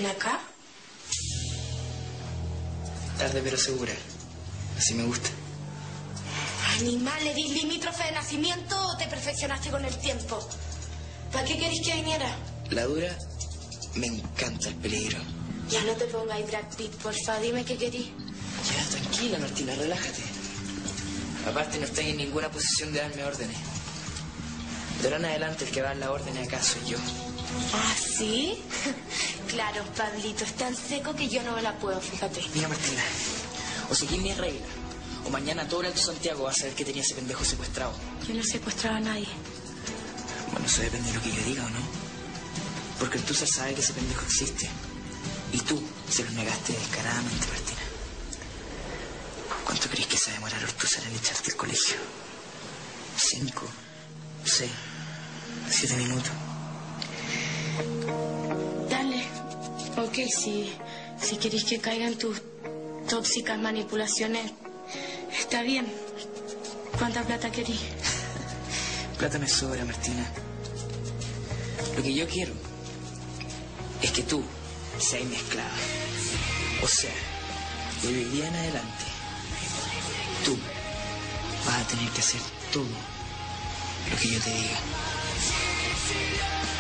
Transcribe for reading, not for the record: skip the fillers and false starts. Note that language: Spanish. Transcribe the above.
acá? Tarde pero segura. Así me gusta. Animal, ¿eres limítrofe de nacimiento o te perfeccionaste con el tiempo? ¿Para qué querés que viniera? La dura, me encanta el peligro. Ya no te pongáis Brad Pitt, porfa, dime qué querís. Ya, tranquila, Martina, relájate. Aparte, no estoy en ninguna posición de darme órdenes. De ahora en adelante, el que va a dar la orden acá soy yo. ¿Ah, sí? Claro, Pablito, es tan seco que yo no me la puedo, fíjate. Mira, Martina, o seguís mi regla, o mañana todo el Alto Santiago va a saber que tenía ese pendejo secuestrado. Yo no secuestraba a nadie. Bueno, eso depende de lo que yo diga, ¿o no? Porque el Tusar sabe que ese pendejo existe. Y tú se lo negaste descaradamente, Martina. ¿Cuánto crees que se va a demorar Ortúzar en echarte del colegio? 5, 6, 7 minutos. Dale. Ok, si querés que caigan tus tóxicas manipulaciones, está bien. ¿Cuánta plata querís? Plata me sobra, Martina. Lo que yo quiero es que tú seas mi esclava. O sea, de hoy día en adelante, tú vas a tener que hacer todo lo que yo te diga.